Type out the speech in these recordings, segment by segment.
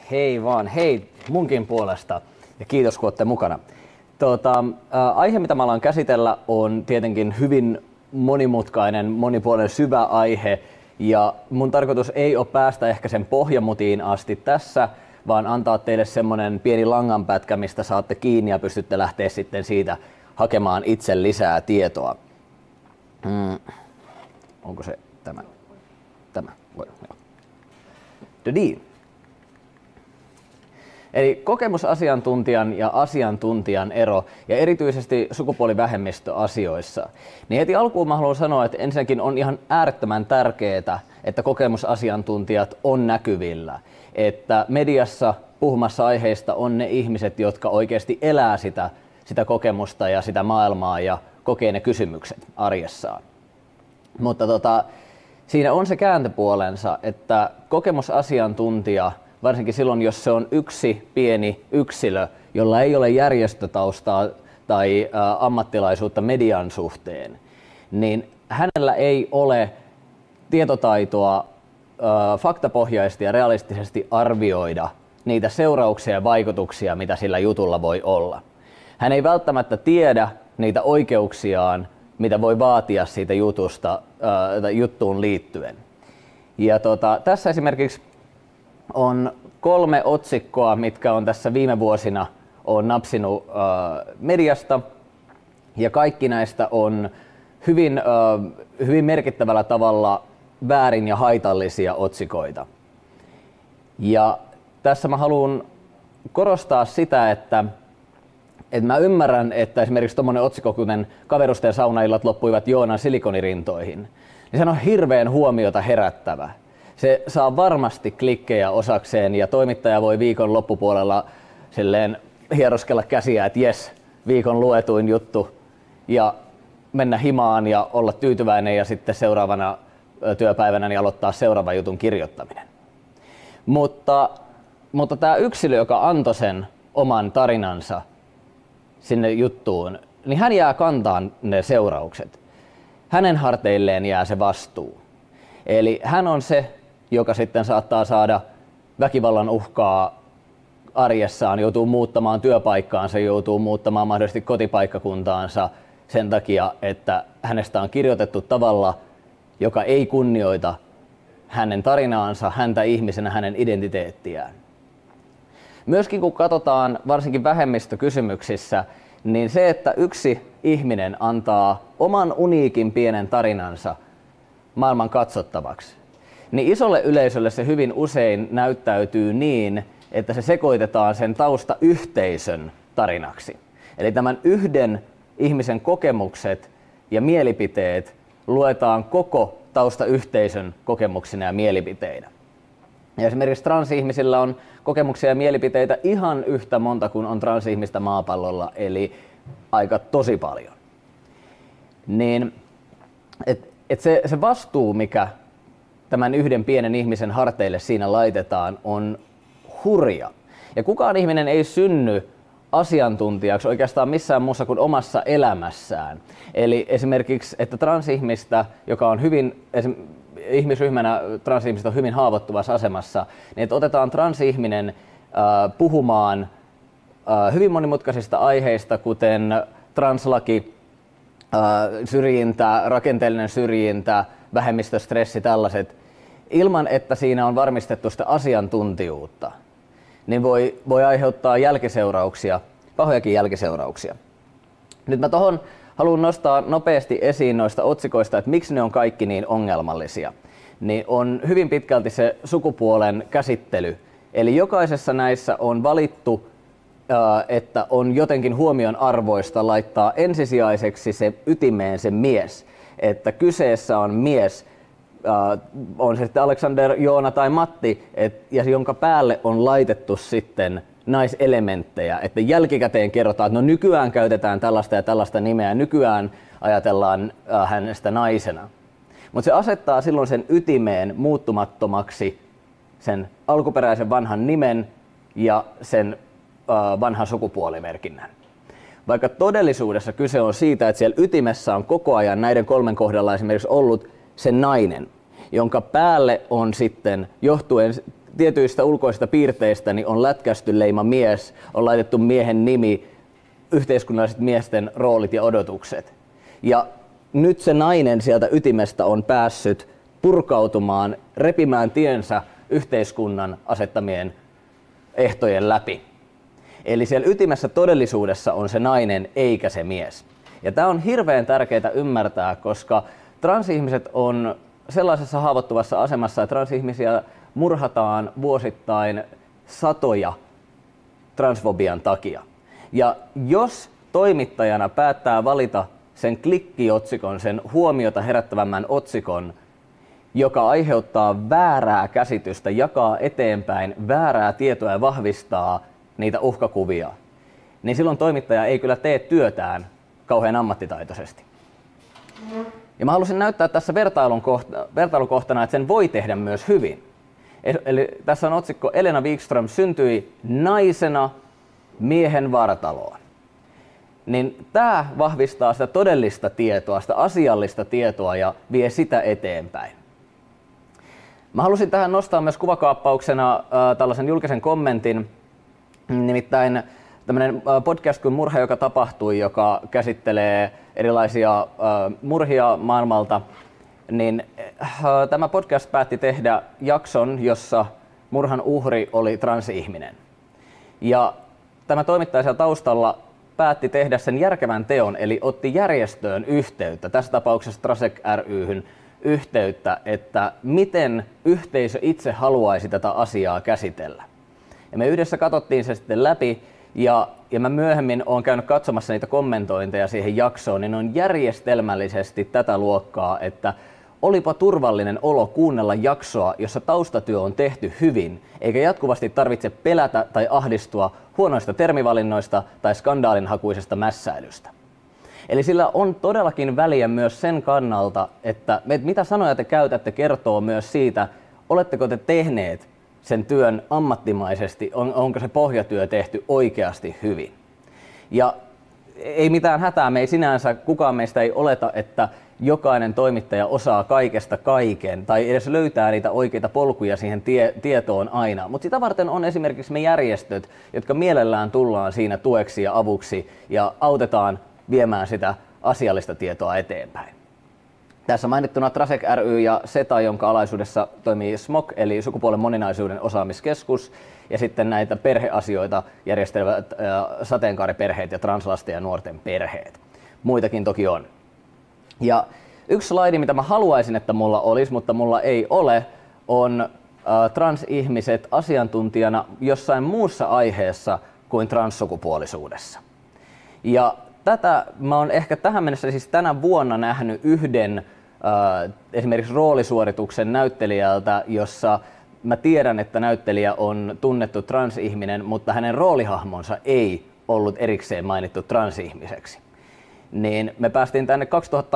Hei vaan, hei munkin puolesta ja kiitos kun olette mukana. Aihe mitä mä alan käsitellä on tietenkin hyvin monimutkainen, monipuolinen, syvä aihe ja mun tarkoitus ei ole päästä ehkä sen pohjamutiin asti tässä, vaan antaa teille semmonen pieni langanpätkä, mistä saatte kiinni ja pystytte lähteä sitten siitä hakemaan itse lisää tietoa. Onko se tämä? Tämä. Voi, joo. Eli kokemusasiantuntijan ja asiantuntijan ero, ja erityisesti sukupuolivähemmistöasioissa. Niin heti alkuun mä haluan sanoa, että ensinnäkin on ihan äärettömän tärkeää, että kokemusasiantuntijat on näkyvillä. Että mediassa puhumassa aiheista on ne ihmiset, jotka oikeasti elää sitä kokemusta ja sitä maailmaa ja kokee ne kysymykset arjessaan. Mutta siinä on se kääntöpuolensa, että kokemusasiantuntija, varsinkin silloin, jos se on yksi pieni yksilö, jolla ei ole järjestötaustaa tai ammattilaisuutta median suhteen, niin hänellä ei ole tietotaitoa faktapohjaisesti ja realistisesti arvioida niitä seurauksia ja vaikutuksia, mitä sillä jutulla voi olla. Hän ei välttämättä tiedä niitä oikeuksiaan, mitä voi vaatia siitä jutusta juttuun liittyen. Ja tässä esimerkiksi on 3 otsikkoa, mitkä on tässä viime vuosina on napsinut mediasta, ja kaikki näistä on hyvin merkittävällä tavalla väärin ja haitallisia otsikoita. Ja tässä mä haluan korostaa sitä, että mä ymmärrän, että esimerkiksi tommonen otsikko, kuten kaverusten saunaillat loppuivat Joonan silikonirintoihin, niin se on hirveän huomiota herättävä. Se saa varmasti klikkejä osakseen ja toimittaja voi viikon loppupuolella silleen hieroskella käsiä, että jes, viikon luetuin juttu ja mennä himaan ja olla tyytyväinen ja sitten seuraavana työpäivänä niin aloittaa seuraavan jutun kirjoittaminen. Mutta tämä yksilö, joka antoi sen oman tarinansa sinne juttuun, niin hän jää kantaan ne seuraukset. Hänen harteilleen jää se vastuu. Eli hän on se, joka sitten saattaa saada väkivallan uhkaa arjessaan, joutuu muuttamaan työpaikkaansa, joutuu muuttamaan mahdollisesti kotipaikkakuntaansa sen takia, että hänestä on kirjoitettu tavalla, joka ei kunnioita hänen tarinaansa, häntä ihmisenä, hänen identiteettiään. Myöskin kun katsotaan varsinkin vähemmistökysymyksissä, niin se, että yksi ihminen antaa oman uniikin pienen tarinansa maailman katsottavaksi, niin isolle yleisölle se hyvin usein näyttäytyy niin, että se sekoitetaan sen taustayhteisön tarinaksi. Eli tämän yhden ihmisen kokemukset ja mielipiteet luetaan koko taustayhteisön kokemuksina ja mielipiteinä. Ja esimerkiksi transihmisillä on kokemuksia ja mielipiteitä ihan yhtä monta kuin on transihmistä maapallolla, eli aika tosi paljon. Niin, se vastuu, mikä tämän yhden pienen ihmisen harteille siinä laitetaan, on hurja. Ja kukaan ihminen ei synny asiantuntijaksi oikeastaan missään muussa kuin omassa elämässään. Eli esimerkiksi, että transihmistä, joka on ihmisryhmänä transihmiset on hyvin haavoittuvassa asemassa, niin että otetaan transihminen puhumaan hyvin monimutkaisista aiheista, kuten translaki, syrjintä, rakenteellinen syrjintä, vähemmistöstressi, tällaiset, ilman että siinä on varmistettu sitä asiantuntijuutta, niin voi aiheuttaa jälkiseurauksia, pahojakin jälkiseurauksia. Nyt mä tohon haluan nostaa nopeasti esiin noista otsikoista, että miksi ne on kaikki niin ongelmallisia. Niin on hyvin pitkälti se sukupuolen käsittely. Eli jokaisessa näissä on valittu, että on jotenkin huomion arvoista laittaa ensisijaiseksi se ytimeen se mies. Että kyseessä on mies, on se sitten Alexander, Joona tai Matti, ja jonka päälle on laitettu sitten naiselementtejä, että jälkikäteen kerrotaan, että no nykyään käytetään tällaista ja tällaista nimeä, nykyään ajatellaan hänestä naisena. Mutta se asettaa silloin sen ytimeen muuttumattomaksi sen alkuperäisen vanhan nimen ja sen vanhan sukupuolimerkinnän. Vaikka todellisuudessa kyse on siitä, että siellä ytimessä on koko ajan näiden 3 kohdalla esimerkiksi ollut se nainen, jonka päälle on sitten johtuen tietyistä ulkoisista piirteistä niin on lätkästy leima mies, on laitettu miehen nimi, yhteiskunnalliset miesten roolit ja odotukset. Ja nyt se nainen sieltä ytimestä on päässyt purkautumaan, repimään tiensä yhteiskunnan asettamien ehtojen läpi. Eli siellä ytimessä todellisuudessa on se nainen eikä se mies. Ja tämä on hirveän tärkeää ymmärtää, koska transihmiset on sellaisessa haavoittuvassa asemassa, että transihmisiä murhataan vuosittain satoja transfobian takia. Ja jos toimittajana päättää valita sen klikkiotsikon, sen huomiota herättävämmän otsikon, joka aiheuttaa väärää käsitystä, jakaa eteenpäin väärää tietoa ja vahvistaa niitä uhkakuvia, niin silloin toimittaja ei kyllä tee työtään kauhean ammattitaitoisesti. Ja mä halusin näyttää tässä vertailukohtana, että sen voi tehdä myös hyvin. Eli tässä on otsikko: Elena Wikström syntyi naisena miehen vartaloon. Niin tämä vahvistaa sitä todellista tietoa, sitä asiallista tietoa ja vie sitä eteenpäin. Mä halusin tähän nostaa myös kuvakaappauksena tällaisen julkisen kommentin, nimittäin tämmöinen podcast kuin Murha, joka tapahtui, joka käsittelee erilaisia murhia maailmalta, niin tämä podcast päätti tehdä jakson, jossa murhan uhri oli transihminen. Ja tämä toimittaja siellä taustalla päätti tehdä sen järkevän teon, eli otti järjestöön yhteyttä, tässä tapauksessa Trasek ry:hyn yhteyttä, että miten yhteisö itse haluaisi tätä asiaa käsitellä. Ja me yhdessä katsottiin se sitten läpi, ja mä myöhemmin olen käynyt katsomassa niitä kommentointeja siihen jaksoon, niin on järjestelmällisesti tätä luokkaa, että olipa turvallinen olo kuunnella jaksoa, jossa taustatyö on tehty hyvin, eikä jatkuvasti tarvitse pelätä tai ahdistua huonoista termivalinnoista tai skandaalinhakuisesta mässäilystä. Eli sillä on todellakin väliä myös sen kannalta, että mitä sanoja te käytätte kertoo myös siitä, oletteko te tehneet sen työn ammattimaisesti, onko se pohjatyö tehty oikeasti hyvin. Ja ei mitään hätää, me ei sinänsä, kukaan meistä ei oleta, että jokainen toimittaja osaa kaikesta kaiken tai edes löytää niitä oikeita polkuja siihen tietoon aina. Mutta sitä varten on esimerkiksi me järjestöt, jotka mielellään tullaan siinä tueksi ja avuksi ja autetaan viemään sitä asiallista tietoa eteenpäin. Tässä mainittuna Trasek ry ja SETA, jonka alaisuudessa toimii SMOK, eli sukupuolen moninaisuuden osaamiskeskus, ja sitten näitä perheasioita järjestelevät sateenkaariperheet ja translasten ja nuorten perheet. Muitakin toki on. Ja yksi slaidi, mitä mä haluaisin, että mulla olisi, mutta mulla ei ole, on transihmiset asiantuntijana jossain muussa aiheessa kuin transsukupuolisuudessa. Ja tätä mä oon ehkä tähän mennessä siis tänä vuonna nähnyt yhden esimerkiksi roolisuorituksen näyttelijältä, jossa mä tiedän, että näyttelijä on tunnettu transihminen, mutta hänen roolihahmonsa ei ollut erikseen mainittu transihmiseksi. Niin me päästiin tänne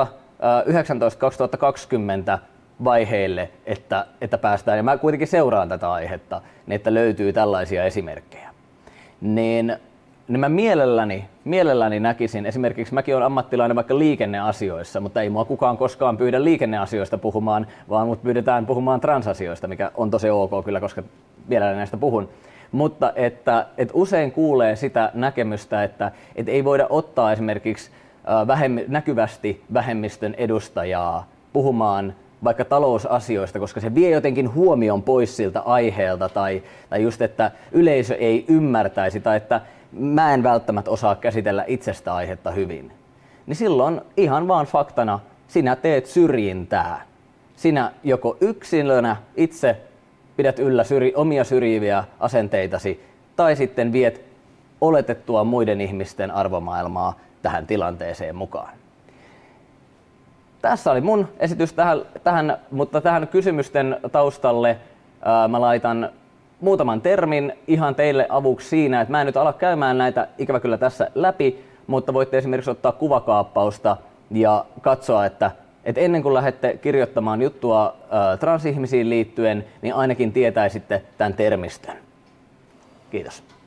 2019-2020 vaiheille, että päästään, ja mä kuitenkin seuraan tätä aihetta, niin että löytyy tällaisia esimerkkejä. Niin mä mielelläni näkisin, esimerkiksi mäkin olen ammattilainen vaikka liikenneasioissa, mutta ei mua kukaan koskaan pyydä liikenneasioista puhumaan, vaan mut pyydetään puhumaan transasioista, mikä on tosi ok kyllä, koska vielä näistä puhun. Mutta että usein kuulee sitä näkemystä, että ei voida ottaa esimerkiksi näkyvästi vähemmistön edustajaa puhumaan vaikka talousasioista, koska se vie jotenkin huomion pois siltä aiheelta tai just, että yleisö ei ymmärtäisi tai että mä en välttämättä osaa käsitellä itsestä aihetta hyvin. Niin silloin ihan vaan faktana sinä teet syrjintää. Sinä joko yksilönä itse pidät yllä omia syrjiviä asenteitasi tai sitten viet oletettua muiden ihmisten arvomaailmaa tähän tilanteeseen mukaan. Tässä oli mun esitys tähän, mutta tähän kysymysten taustalle mä laitan muutaman termin ihan teille avuksi siinä, että mä en nyt ala käymään näitä ikävä kyllä tässä läpi, mutta voitte esimerkiksi ottaa kuvakaappausta ja katsoa, että ennen kuin lähdette kirjoittamaan juttua transihmisiin liittyen, niin ainakin tietäisitte tämän termistön. Kiitos.